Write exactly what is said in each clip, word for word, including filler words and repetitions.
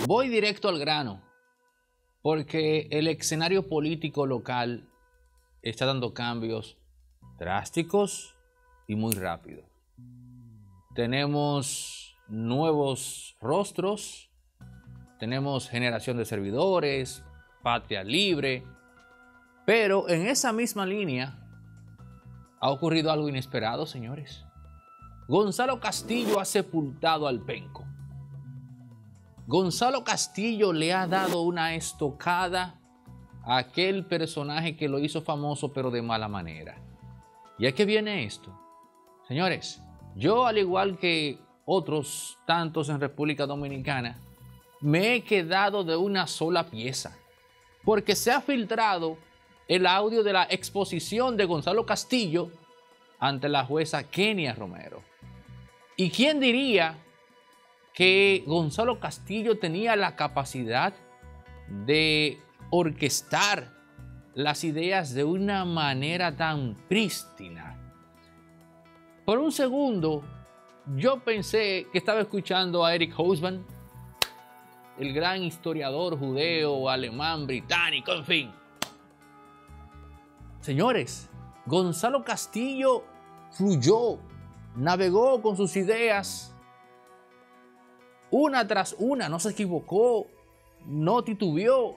Voy directo al grano, porque el escenario político local está dando cambios drásticos y muy rápidos. Tenemos nuevos rostros, tenemos generación de servidores, patria libre, pero en esa misma línea ha ocurrido algo inesperado, señores. Gonzalo Castillo ha sepultado al penco. Gonzalo Castillo le ha dado una estocada a aquel personaje que lo hizo famoso, pero de mala manera. ¿Y a qué viene esto? Señores, yo, al igual que otros tantos en República Dominicana, me he quedado de una sola pieza, porque se ha filtrado el audio de la exposición de Gonzalo Castillo ante la jueza Kenia Romero. ¿Y quién diría que Gonzalo Castillo tenía la capacidad de orquestar las ideas de una manera tan prístina? Por un segundo, yo pensé que estaba escuchando a Eric Hobsbawm, el gran historiador judeo, alemán, británico, en fin. Señores, Gonzalo Castillo fluyó, navegó con sus ideas una tras una, no se equivocó, no titubeó.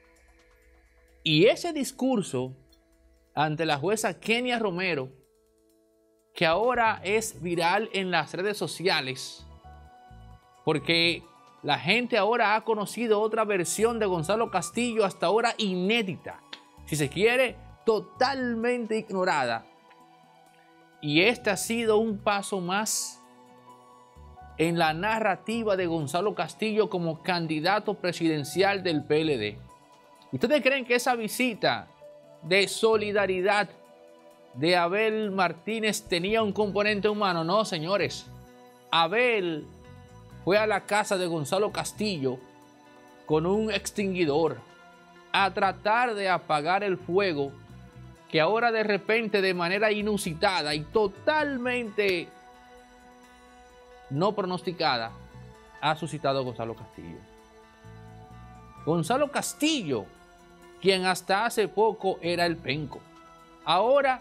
Y ese discurso ante la jueza Kenia Romero, que ahora es viral en las redes sociales, porque la gente ahora ha conocido otra versión de Gonzalo Castillo, hasta ahora inédita, si se quiere, totalmente ignorada. Y este ha sido un paso más en la narrativa de Gonzalo Castillo como candidato presidencial del P L D. ¿Ustedes creen que esa visita de solidaridad de Abel Martínez tenía un componente humano? No, señores. Abel fue a la casa de Gonzalo Castillo con un extinguidor a tratar de apagar el fuego que ahora de repente, de manera inusitada y totalmente no pronosticada, ha suscitado Gonzalo Castillo. Gonzalo Castillo, quien hasta hace poco era el penco, ahora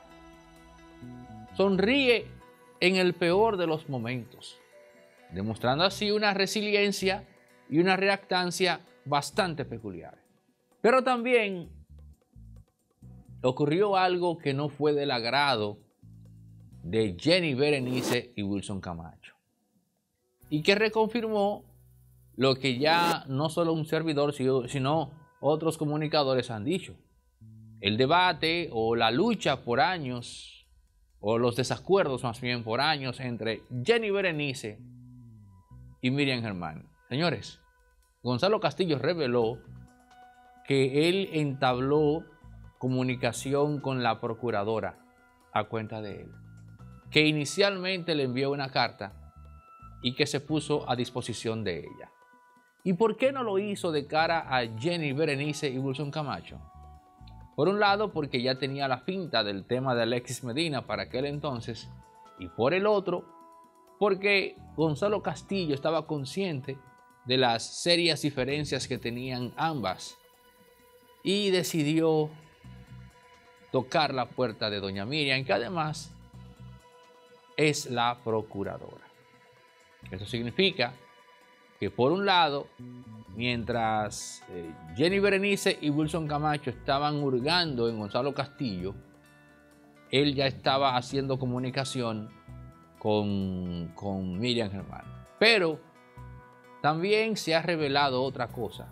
sonríe en el peor de los momentos, demostrando así una resiliencia y una reactancia bastante peculiar. Pero también ocurrió algo que no fue del agrado de Jenny Berenice y Wilson Camacho, y que reconfirmó lo que ya no solo un servidor, sino otros comunicadores han dicho. El debate o la lucha por años, o los desacuerdos más bien por años, entre Jenny Berenice y Miriam Germán. Señores, Gonzalo Castillo reveló que él entabló comunicación con la procuradora a cuenta de él, que inicialmente le envió una carta y que se puso a disposición de ella. ¿Y por qué no lo hizo de cara a Jenny Berenice y Wilson Camacho? Por un lado, porque ya tenía la finta del tema de Alexis Medina para aquel entonces, y por el otro, porque Gonzalo Castillo estaba consciente de las serias diferencias que tenían ambas y decidió tocar la puerta de doña Miriam, que además es la procuradora. Eso significa que, por un lado, mientras eh, Jenny Berenice y Wilson Camacho estaban hurgando en Gonzalo Castillo, él ya estaba haciendo comunicación con, con Miriam Germán. Pero también se ha revelado otra cosa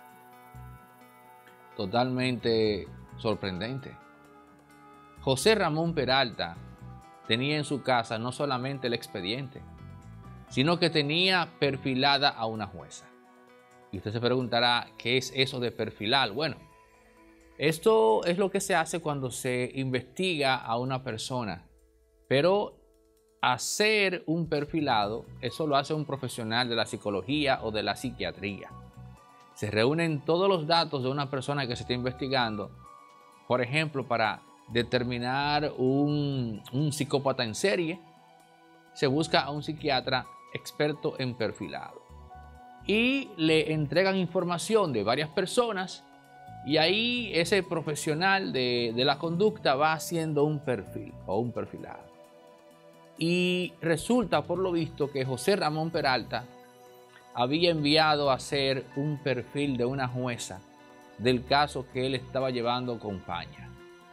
totalmente sorprendente. José Ramón Peralta tenía en su casa no solamente el expediente, sino que tenía perfilada a una jueza. Y usted se preguntará, ¿qué es eso de perfilar? Bueno, esto es lo que se hace cuando se investiga a una persona, pero hacer un perfilado, eso lo hace un profesional de la psicología o de la psiquiatría. Se reúnen todos los datos de una persona que se está investigando, por ejemplo, para determinar un, un psicópata en serie, se busca a un psiquiatra experto en perfilado. y le entregan información de varias personas y ahí ese profesional de, de la conducta va haciendo un perfil o un perfilado. Y resulta por lo visto que José Ramón Peralta había enviado a hacer un perfil de una jueza del caso que él estaba llevando con Paña.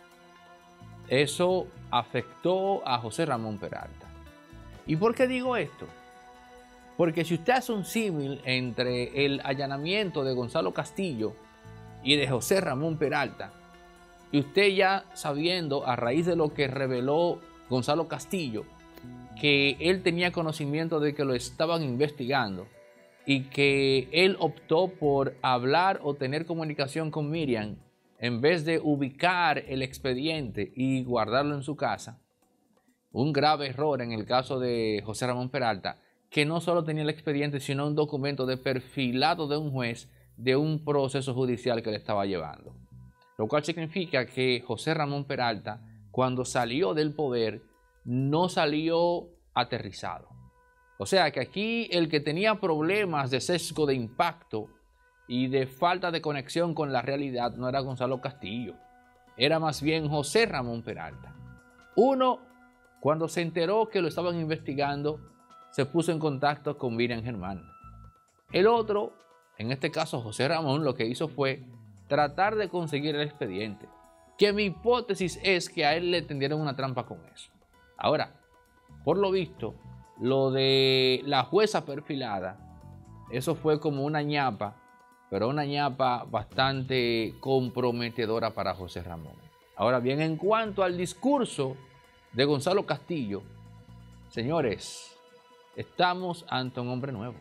Eso afectó a José Ramón Peralta. ¿Y por qué digo esto? Porque si usted hace un símil entre el allanamiento de Gonzalo Castillo y de José Ramón Peralta, y usted ya sabiendo a raíz de lo que reveló Gonzalo Castillo, que él tenía conocimiento de que lo estaban investigando y que él optó por hablar o tener comunicación con Miriam en vez de ubicar el expediente y guardarlo en su casa, un grave error en el caso de José Ramón Peralta, que no solo tenía el expediente, sino un documento de perfilado de un juez de un proceso judicial que le estaba llevando. Lo cual significa que José Ramón Peralta, cuando salió del poder, no salió aterrizado. O sea que aquí el que tenía problemas de sesgo de impacto y de falta de conexión con la realidad no era Gonzalo Castillo, era más bien José Ramón Peralta. Uno, cuando se enteró que lo estaban investigando, se puso en contacto con Miriam Germán. El otro, en este caso José Ramón, lo que hizo fue tratar de conseguir el expediente, que mi hipótesis es que a él le tendieron una trampa con eso. Ahora, por lo visto, lo de la jueza perfilada, eso fue como una ñapa, pero una ñapa bastante comprometedora para José Ramón. Ahora bien, en cuanto al discurso de Gonzalo Castillo, señores, estamos ante un hombre nuevo.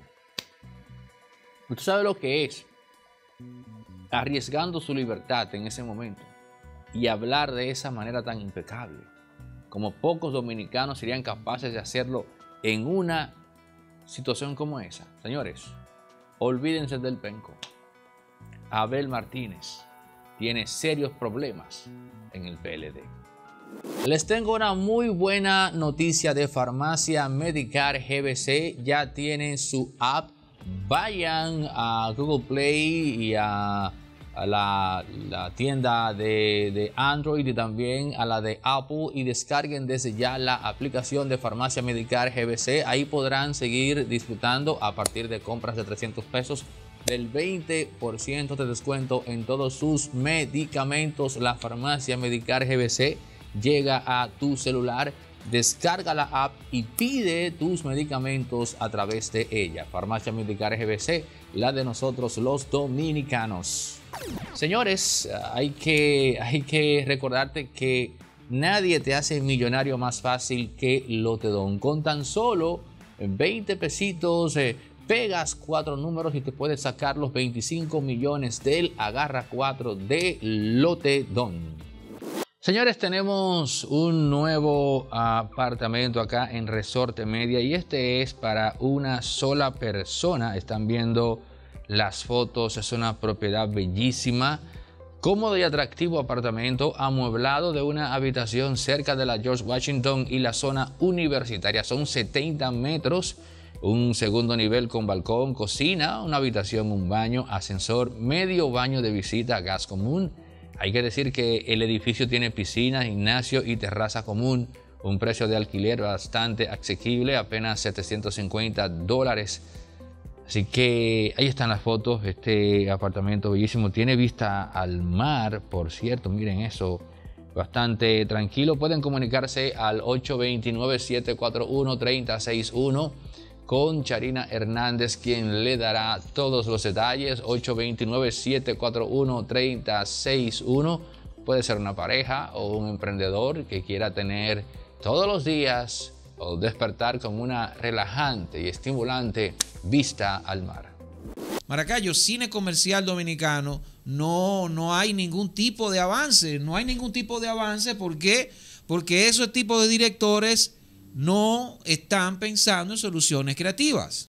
Usted sabe lo que es arriesgando su libertad en ese momento y hablar de esa manera tan impecable, como pocos dominicanos serían capaces de hacerlo en una situación como esa. Señores, olvídense del penco. Abel Martínez tiene serios problemas en el P L D. Les tengo una muy buena noticia de Farmacia Medicare G B C. Ya tienen su app. Vayan a Google Play y a, a la, la tienda de, de Android y también a la de Apple y descarguen desde ya la aplicación de Farmacia Medicare G B C. Ahí podrán seguir disfrutando a partir de compras de trescientos pesos del veinte por ciento de descuento en todos sus medicamentos. La Farmacia Medicare G B C llega a tu celular. Descarga la app y pide tus medicamentos a través de ella. Farmacia Medicare G B C, la de nosotros los dominicanos. Señores, hay que, hay que recordarte que nadie te hace millonario más fácil que Lotedom. Con tan solo veinte pesitos, eh, pegas cuatro números y te puedes sacar los veinticinco millones del Agarra cuatro de Lotedom. Señores, tenemos un nuevo apartamento acá en Resorte Media y este es para una sola persona. Están viendo las fotos, es una propiedad bellísima, cómodo y atractivo apartamento amueblado de una habitación cerca de la George Washington y la zona universitaria. Son setenta metros, un segundo nivel con balcón, cocina, una habitación, un baño, ascensor, medio baño de visita, gas común. Hay que decir que el edificio tiene piscina, gimnasio y terraza común. Un precio de alquiler bastante asequible, apenas setecientos cincuenta dólares. Así que ahí están las fotos. Este apartamento bellísimo. Tiene vista al mar, por cierto. Miren eso. Bastante tranquilo. Pueden comunicarse al ocho dos nueve, siete cuatro uno, tres cero seis uno con Charina Hernández, quien le dará todos los detalles. Ocho dos nueve, siete cuatro uno, tres cero seis uno. Puede ser una pareja o un emprendedor que quiera tener todos los días o despertar con una relajante y estimulante vista al mar. Maracayo, cine comercial dominicano, no, no hay ningún tipo de avance. No hay ningún tipo de avance. ¿Por qué? Porque esos tipos de directores no están pensando en soluciones creativas.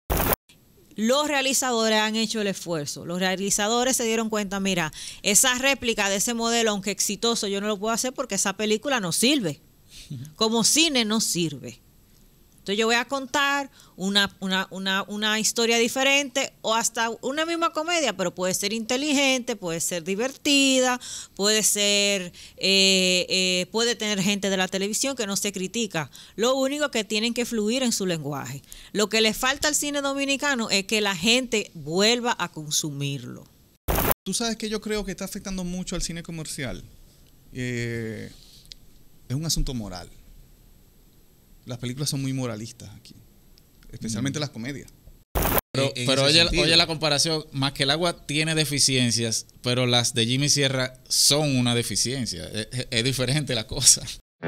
Los realizadores han hecho el esfuerzo. Los realizadores se dieron cuenta, mira, esa réplica de ese modelo, aunque exitoso, yo no lo puedo hacer porque esa película no sirve. Como cine no sirve. Entonces yo voy a contar una, una, una, una historia diferente o hasta una misma comedia, pero puede ser inteligente, puede ser divertida, puede ser, eh, eh, puede tener gente de la televisión que no se critica. Lo único que tienen que fluir en su lenguaje. Lo que le falta al cine dominicano es que la gente vuelva a consumirlo. Tú sabes que yo creo que está afectando mucho al cine comercial. Eh, es un asunto moral. Las películas son muy moralistas aquí, especialmente mm. las comedias. Pero, pero oye, oye la comparación, más que el agua tiene deficiencias, pero las de Jimmy Sierra son una deficiencia. Es, es, es diferente la cosa.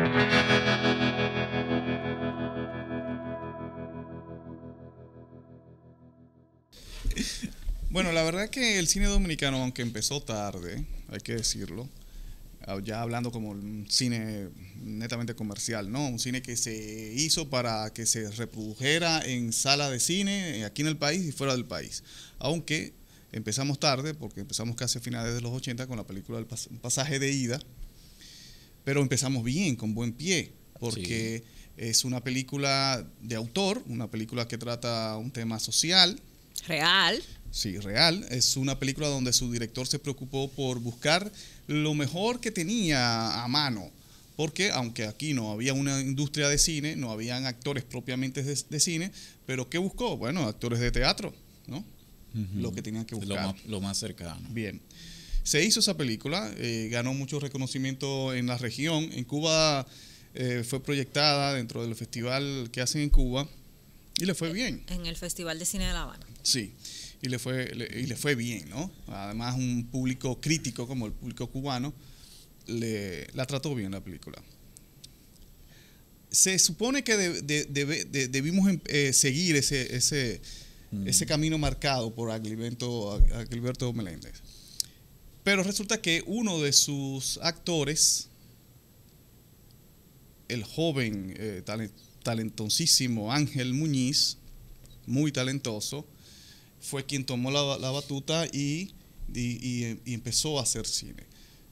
Bueno, la verdad que el cine dominicano, aunque empezó tarde, hay que decirlo, ya hablando como un cine netamente comercial, ¿no? Un cine que se hizo para que se reprodujera en salas de cine aquí en el país y fuera del país. Aunque empezamos tarde, porque empezamos casi a finales de los ochenta con la película El pasaje de ida, pero empezamos bien, con buen pie, porque sí. Es una película de autor, una película que trata un tema social. Real. Sí, real. Es una película donde su director se preocupó por buscar lo mejor que tenía a mano, porque aunque aquí no había una industria de cine, no habían actores propiamente de, de cine, pero ¿qué buscó? Bueno, actores de teatro, ¿no? Uh-huh. Lo que tenían que buscar. Lo más, lo más cercano. Bien. Se hizo esa película, eh, ganó mucho reconocimiento en la región. En Cuba eh, fue proyectada dentro del festival que hacen en Cuba y le fue bien. En el Festival de Cine de La Habana. Sí. Y le fue le, y le fue bien, ¿no? Además, un público crítico como el público cubano le, la trató bien la película. Se supone que de, de, de, de, debimos eh, seguir ese, ese, mm. ese camino marcado por Agilberto, Agilberto Meléndez. Pero resulta que uno de sus actores, el joven, eh, talent, talentosísimo Ángel Muñiz, muy talentoso, fue quien tomó la, la batuta y, y, y, y empezó a hacer cine.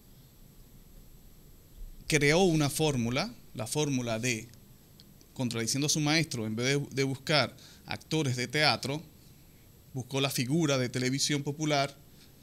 Creó una fórmula, la fórmula de, contradiciendo a su maestro, en vez de, de buscar actores de teatro, buscó la figura de televisión popular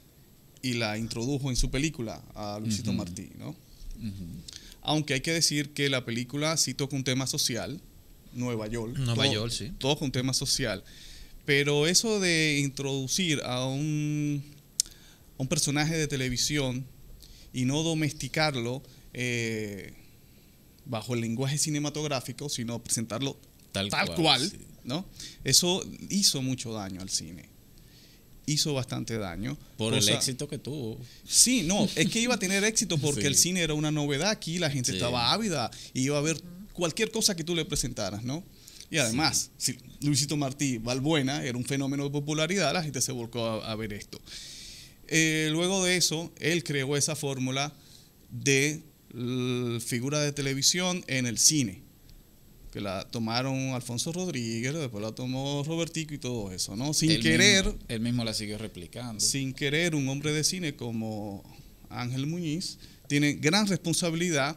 y la introdujo en su película a Luisito uh-huh. Martí, ¿no? Uh-huh. Aunque hay que decir que la película sí toca un tema social, Nueva York. Nueva todo, York, sí. Toca un tema social. Pero eso de introducir a un, a un personaje de televisión y no domesticarlo eh, bajo el lenguaje cinematográfico, sino presentarlo tal, tal cual, cual sí. ¿no? Eso hizo mucho daño al cine. Hizo bastante daño. Por cosa, el éxito que tuvo. Sí, no, es que iba a tener éxito porque sí. el cine era una novedad aquí, la gente sí. estaba ávida y iba a ver cualquier cosa que tú le presentaras, ¿no? Y además, sí. si Luisito Martí Balbuena era un fenómeno de popularidad, la gente se volcó a, a ver esto. Eh, luego de eso, él creó esa fórmula de l, figura de televisión en el cine, que la tomaron Alfonso Rodríguez, después la tomó Robertico y todo eso, ¿no? Sin él querer... Mismo, él mismo la siguió replicando. Sin querer, un hombre de cine como Ángel Muñiz tiene gran responsabilidad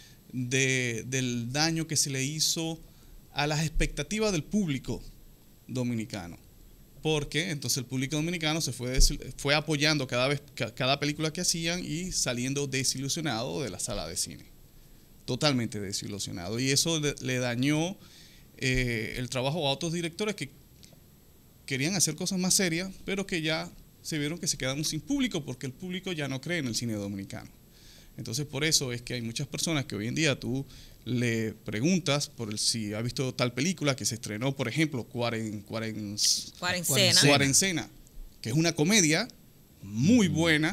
de, del daño que se le hizo a las expectativas del público dominicano, porque entonces el público dominicano se fue, fue apoyando cada vez cada película que hacían y saliendo desilusionado de la sala de cine, totalmente desilusionado, y eso le, le dañó eh, el trabajo a otros directores que querían hacer cosas más serias, pero que ya se vieron que se quedaron sin público porque el público ya no cree en el cine dominicano. Entonces por eso es que hay muchas personas que hoy en día tú le preguntas por el, si ha visto tal película que se estrenó, por ejemplo, Cuaren, Cuaren, Cuarencena. Cuarencena, que es una comedia muy uh-huh. buena,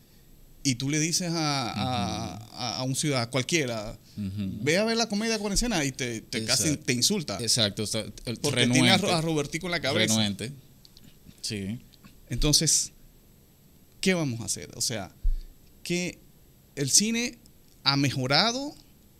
y tú le dices a, a, a, a un ciudadano cualquiera, uh-huh. ve a ver la comedia Cuarencena y te, te casi te insulta. Exacto. El porque renuente, tiene a, a Robertico en la cabeza. Renuente. Sí. Entonces, ¿qué vamos a hacer? O sea, que el cine ha mejorado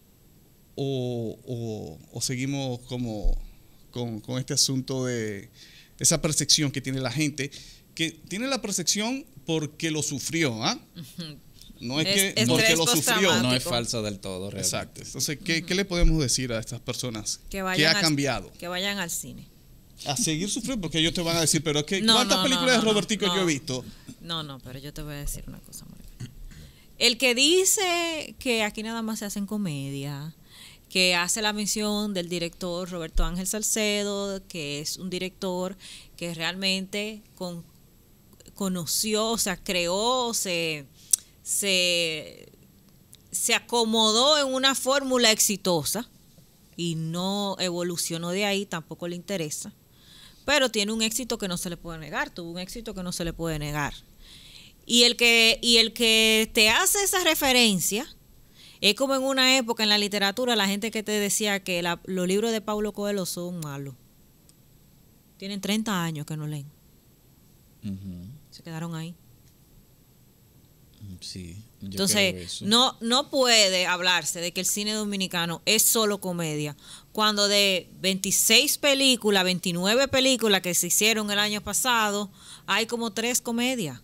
o, o, o seguimos como con, con este asunto de esa percepción que tiene la gente, que tiene la percepción porque lo sufrió, ¿ah? No es, Es- que es porque estrés lo sufrió. postraumático. No es falso del todo, realmente. Exacto. Entonces, ¿qué, qué le podemos decir a estas personas? Que ¿Qué vayan ha al- cambiado? Que vayan al cine. A seguir sufriendo, porque ellos te van a decir, pero es que No, ¿cuántas no, películas no, de no, Robertico no. yo he visto? No, no, pero yo te voy a decir una cosa, María. El que dice que aquí nada más se hacen comedia, que hace la mención del director Roberto Ángel Salcedo, que es un director que realmente con, conoció, o sea, creó, se, se, se acomodó en una fórmula exitosa y no evolucionó de ahí, tampoco le interesa. Pero tiene un éxito que no se le puede negar, tuvo un éxito que no se le puede negar. Y el que, y el que te hace esa referencia es como en una época en la literatura, la gente que te decía que la- los libros de Paulo Coelho son malos. Tienen treinta años que no leen. Ujú. Se quedaron ahí. Sí, yo creo Entonces, eso. no, no puede hablarse de que el cine dominicano es solo comedia, cuando de veintiséis películas, veintinueve películas que se hicieron el año pasado, hay como tres comedias.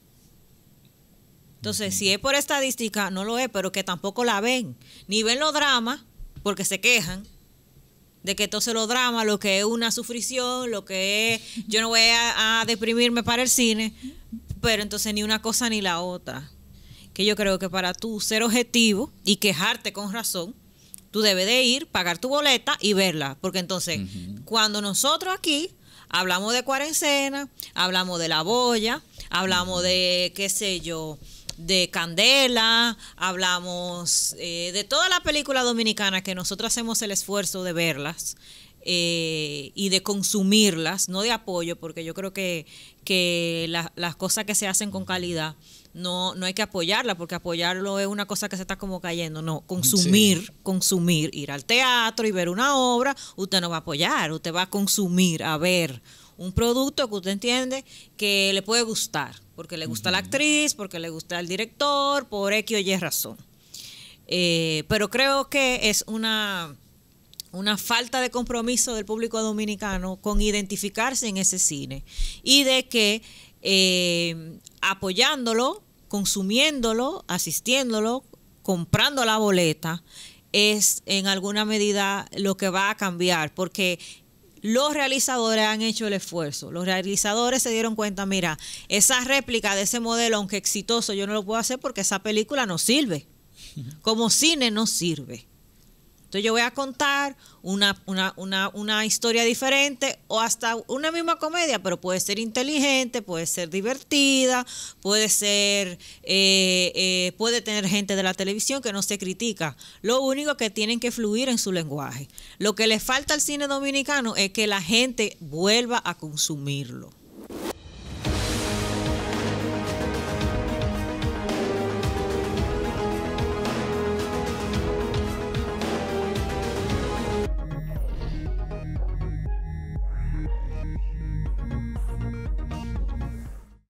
Entonces, si es por estadística, no lo es, pero que tampoco la ven. Ni ven los dramas, porque se quejan de que entonces los dramas, lo que es una sufrición, lo que es, yo no voy a, a deprimirme para el cine, pero entonces ni una cosa ni la otra. Que yo creo que para tú ser objetivo y quejarte con razón, tú debes de ir, pagar tu boleta y verla. Porque entonces, uh-huh. cuando nosotros aquí hablamos de cuarentena, hablamos de La Boya, hablamos uh-huh. de, qué sé yo, de Candela, hablamos eh, de todas las películas dominicanas que nosotros hacemos el esfuerzo de verlas eh, y de consumirlas, no de apoyo, porque yo creo que, que la, las cosas que se hacen con calidad no, no hay que apoyarlas, porque apoyarlo es una cosa que se está como cayendo. No, consumir, sí. consumir, ir al teatro y ver una obra, usted no va a apoyar, usted va a consumir, a ver un producto que usted entiende que le puede gustar, porque le gusta uh-huh. la actriz, porque le gusta el director, por X o Y razón. Eh, pero creo que es una, una falta de compromiso del público dominicano con identificarse en ese cine y de que eh, apoyándolo, consumiéndolo, asistiéndolo, comprando la boleta, es en alguna medida lo que va a cambiar, porque los realizadores han hecho el esfuerzo. Los realizadores se dieron cuenta, mira, esa réplica de ese modelo, aunque exitoso, yo no lo puedo hacer porque esa película no sirve. Como cine no sirve. Entonces yo voy a contar una, una, una, una historia diferente o hasta una misma comedia, pero puede ser inteligente, puede ser divertida, puede ser, eh, eh, puede tener gente de la televisión que no se critica. Lo único que tienen que fluir en su lenguaje. Lo que le falta al cine dominicano es que la gente vuelva a consumirlo.